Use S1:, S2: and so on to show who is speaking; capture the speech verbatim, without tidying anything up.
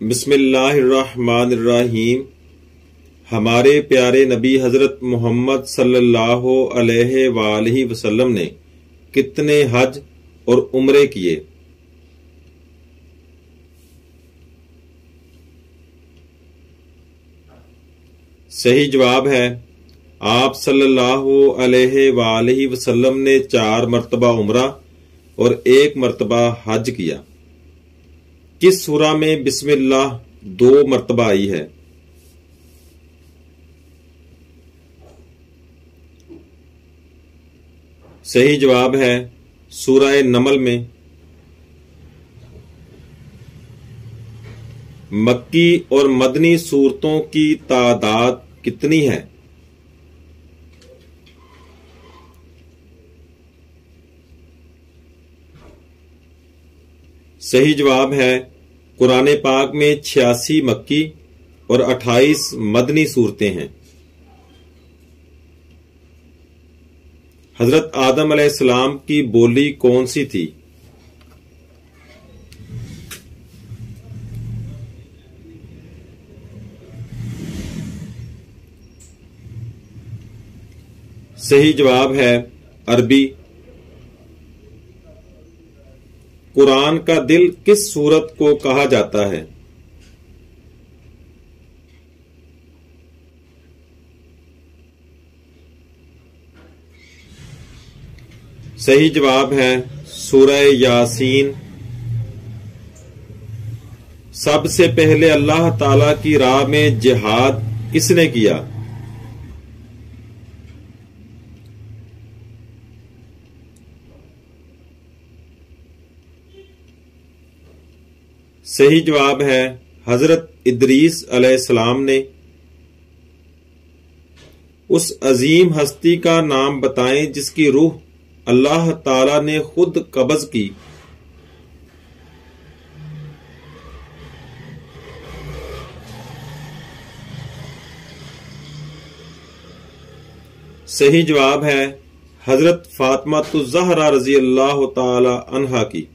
S1: بسم اللہ الرحمن الرحیم۔ ہمارے پیارے نبی حضرت محمد صلی اللہ علیہ وآلہ وسلم نے کتنے حج اور عمرے کیے؟ صحیح جواب ہے آپ صلی اللہ علیہ وآلہ وسلم نے چار مرتبہ عمرہ اور ایک مرتبہ حج کیا۔ کس سورہ میں بسم اللہ دو مرتبہ آئی ہے؟ صحیح جواب ہے سورہ نمل میں۔ مکی اور مدنی سورتوں کی تعداد کتنی ہے؟ صحیح جواب ہے قرآن پاک میں چھیاسی مکی اور اٹھائیس مدنی صورتیں ہیں۔ حضرت آدم علیہ السلام کی بولی کون سی تھی؟ صحیح جواب ہے عربی۔ قرآن کا دل کس سورت کو کہا جاتا ہے؟ صحیح جواب ہے سورہ یاسین۔ سب سے پہلے اللہ تعالی کی راہ میں جہاد کس نے کیا؟ صحیح جواب ہے حضرت ادریس علیہ السلام نے۔ اس عظیم ہستی کا نام بتائیں جس کی روح اللہ تعالی نے خود قبض کی۔ صحیح جواب ہے حضرت فاطمہ الزہرا رضی اللہ تعالی عنہا کی۔